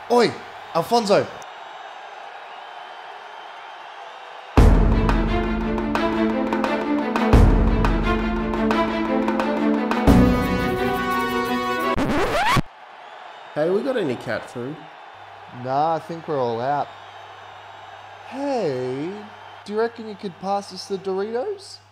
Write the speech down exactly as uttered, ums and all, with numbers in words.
Oi, Alfonso. Hey, we got any cat food? Nah, I think we're all out. Hey, do you reckon you could pass us the Doritos?